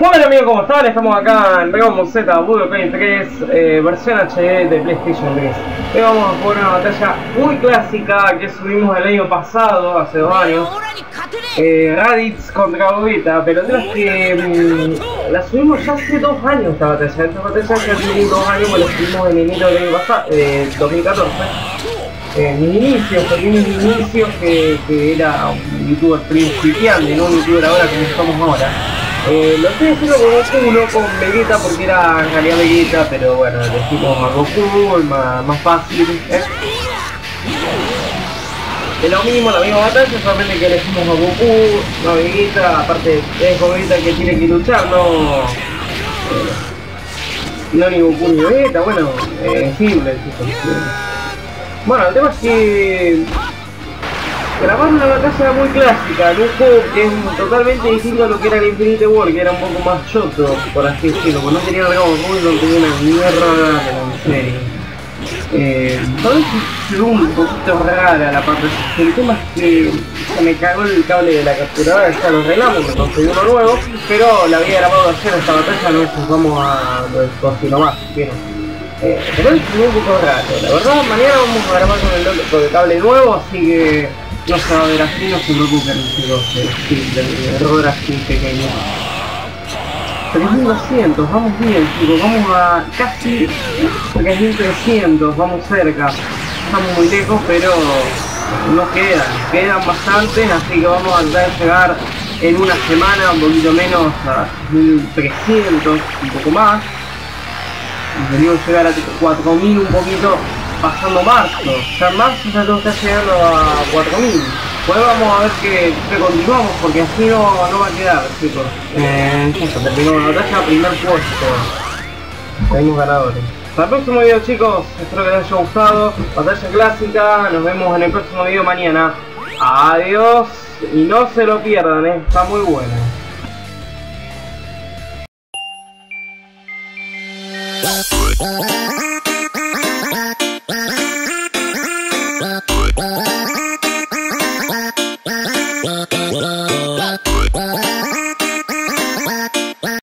Hola amigos, ¿cómo están? Estamos acá en Dragon Ball Z Budokai 3, versión HD de PlayStation 3. Hoy vamos a jugar una batalla muy clásica que subimos el año pasado, hace 2 años. Raditz contra Gogeta, pero el tema es que la subimos ya hace 2 años esta batalla. Esta batalla ya tiene 2 años, pues la subimos en enero del año pasado, 2014. Mis inicios, pequeños inicios que era un youtuber principiante, no un youtuber ahora como estamos ahora. Lo estoy haciendo con Goku, no con Vegeta, porque era en realidad Vegeta, pero bueno, elegimos a Goku, más fácil. Es lo mismo, la misma batalla, solamente que elegimos a Goku, no a Vegeta, aparte es Vegeta que tiene que luchar, no ni Goku ni Vegeta, bueno, simple, Bueno, el tema es que grabar una batalla muy clásica en un juego que es totalmente distinto a lo que era el Infinite War, que era un poco más choto, por así decirlo, porque no tenía Dragon Ball, no tenía una mierda de la serie. Tal vez se ve un poquito rara la parte, el tema es que se me cagó el cable de la capturadora, ya lo arreglamos, me conseguí uno nuevo, pero la había grabado ayer esta batalla, no sé, vamos a continuar más, ¿vieron? Pero es un poco raro, la verdad. Mañana vamos a grabar con el cable nuevo, así que no se va a ver así, no se preocupen, chicos, el error así pequeño. 3200, vamos bien, chicos, vamos a casi 3300, vamos cerca. Estamos muy lejos, pero no quedan bastantes, así que vamos a tratar de llegar en una semana, un poquito menos, a 1300, un poco más. Venimos a llegar a 4000 un poquito pasando marzo. Ya en marzo ya todo está llegando a 4000. Pues vamos a ver que continuamos, porque así no va a quedar, chicos. Ya terminamos la batalla, primer puesto. Tenemos ganadores. Hasta el próximo video, chicos. Espero que les haya gustado. Batalla clásica. Nos vemos en el próximo video mañana. Adiós. Y no se lo pierdan, está muy buena.